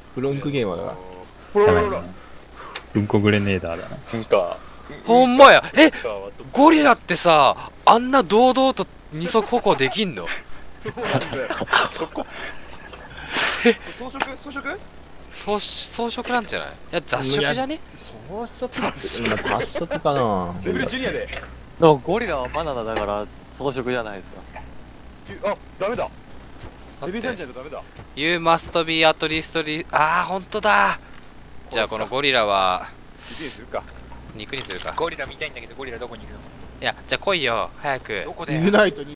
フロンクゲーマーだから。 ほらほらほら。 うんこグレネーダーだな。 なんかほんまや。ゴリラってさ、あんな堂々と二足歩行できんの？ そうなんだよ。 そこ装飾装飾装飾なんじゃない？いや雑食じゃね？ そうしとったら、雑食かな。 レベル12やで。 でもゴリラはバナナだから草食じゃないですか。 あ、ダメだ。レベル3 待ってじゃないとダメだ。 You must be at least あーほんとだ。じゃあこのゴリラは 1にするか。 肉にするか。 ゴリラ見たいんだけどゴリラどこにいるの？ いやじゃあ来いよ早く。 どこで？ ユナイトに